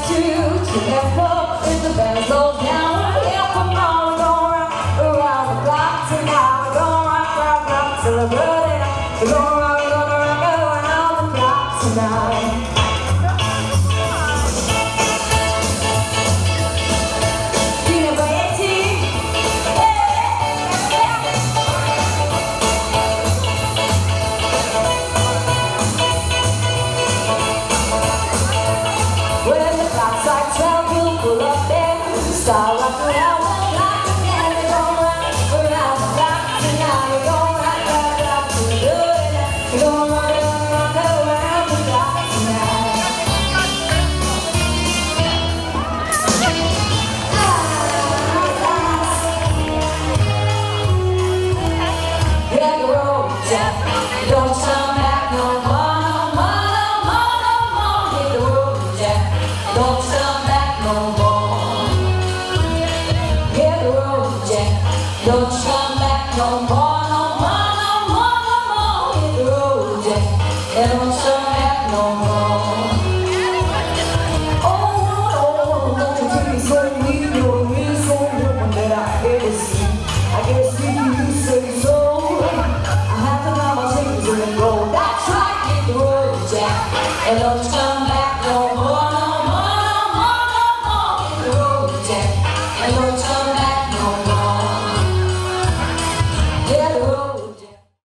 to that club in the band slows down. Yeah, come on, we're gonna rock around the clock tonight. We're gonna rock till the bloody night. We're gonna rock around the clock tonight. Start rocking around the clock again. We're gonna rock around the clock tonight. We're gonna rock till the good night. We're gonna rock around the clock tonight. Hit the road, Jack. Don't turn back no more, no more, no more, no more. Hit the road, Jack. Don't turn back no more. Don't come back no more, no more, no more, no more. Hit the road, Jack, and don't come back no more. Oh, don't you take me so neat, you're really so woman that I ever see. I guess if you say so, I have to buy my things and go. That's right, hit the road, Jack, and don't